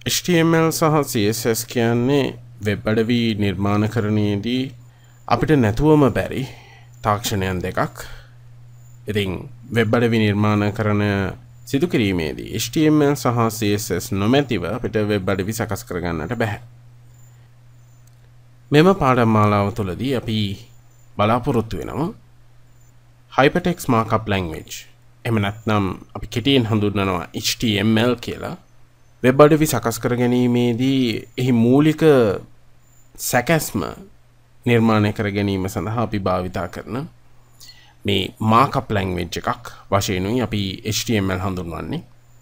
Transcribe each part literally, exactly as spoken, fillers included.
H T M L සහ C S S කියන්නේ web අඩවි නිර්මාණකරණයේදී අපිට නැතුවම බැරි තාක්ෂණයන් දෙකක්. ඉතින් වෙබ් අඩවි නිර්මාණකරණ සිදු කිරීමේදී H T M L සහ C S S නොමැතිව අපිට වෙබ් අඩවි සකස් කරගන්නට බැහැ. මෙම පාඩම් මාලාව තුළදී අපි බලාපොරොත්තු වෙනවා Hypertext Markup Language. එහෙම නැත්නම් අපි කෙටියෙන් හඳුන්වනවා H T M L කියලා. වෙබ් අඩවි සකස් කර ගැනීමේදී එහි මූලික සැකැස්ම නිර්මාණය කර ගැනීම සඳහා අපි භාවිතා කරන මේ මාකප් ලැන්ග්වේජ් එකක් වශයෙන්ුයි අපි H T M L හඳුන්වන්නේ.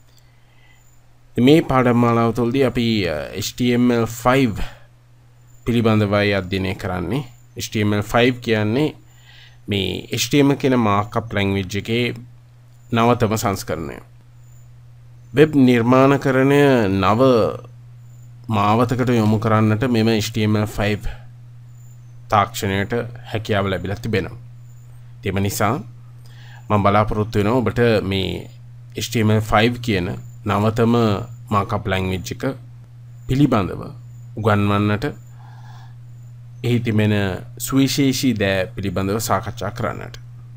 මේ පාඩම් මාලාව තුළදී අපි H T M L five පිළිබඳවයි අධ්‍යයනය කරන්නේ. H T M L five කියන්නේ මේ H T M L කියන මාකප් ලැන්ග්වේජ් එකේ නවතම සංස්කරණය. වෙබ් නිර්මාණකරණය නව මාවතකට යොමු කරන්නට මෙම H T M L five තාක්ෂණයට හැකියාව ලැබිලා තිබෙනවා. ඒ නිසා මම බලාපොරොත්තු වෙනවා ඔබට මේ H T M L five කියන නවතම මාකප් ලැන්ග්වේජ් එක පිළිබඳව උගන්වන්නට එහි තිබෙන සුවිශේෂී දෑ පිළිබඳව සාකච්ඡා කරන්නට.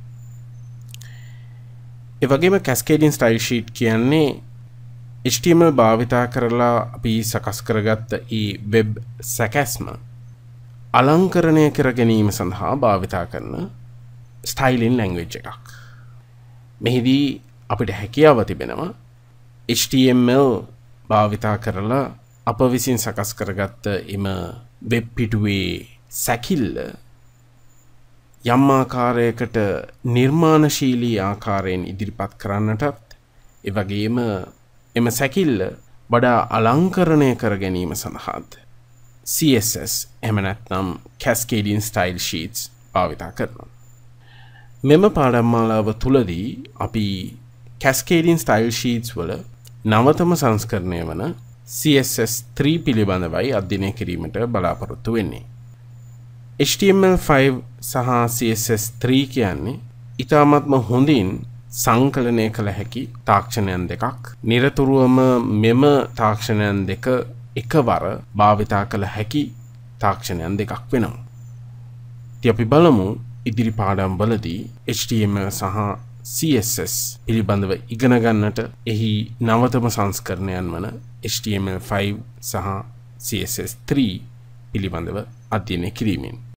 ඒ වගේම Cascading Style Sheet කියන්නේ H T M L භාවිතා කරලා අපි සකස් කරගත්ත ඒ වෙබ් සැකැස්ම අලංකරණය කර ගැනීම සඳහා භාවිතා කරන ස්ටයිලින් ලැන්ග්වේජ් එකක්. මෙහිදී අපිට හැකියාව තිබෙනවා H T M L භාවිතා කරලා අප විසින් සකස් කරගත්ත එම වෙබ් පිටුවේ සැකිල්ල යම් ආකාරයකට නිර්මාණශීලී ආකාරයෙන් ඉදිරිපත් කරන්නටත් ඒ වගේම එම සැකිල්ල වඩා අලංකරණය කර ගැනීම සඳහාත් C S S එහෙම නැත්නම් Cascading Style Sheets භාවිතා කරනවා. මෙම පාඩම් මාලාව තුලදී අපි Cascading Style Sheets වල නවතම සංස්කරණය වන C S S three පිළිබඳවයි අධ්‍යයනය කිරීමට බලාපොරොත්තු වෙන්නේ. H T M L five සහ C S S three කියන්නේ ඉතාමත්ම හොඳින් සංකලනය කළ හැකි තාක්ෂණයන් දෙකක්. නිරතුරුවම මෙම තාක්ෂණයන් දෙක එකවර භාවිතා කළ හැකි තාක්ෂණයන් දෙකක් වෙනවා. ඉතින් අපි බලමු ඉදිරි පාඩම් වලදී H T M L සහ C S S පිළිබඳව ඉගෙන ගන්නට එහි නවතම සංස්කරණයන් වන H T M L five සහ C S S three පිළිබඳව අධ්‍යයනය කිරීමෙන්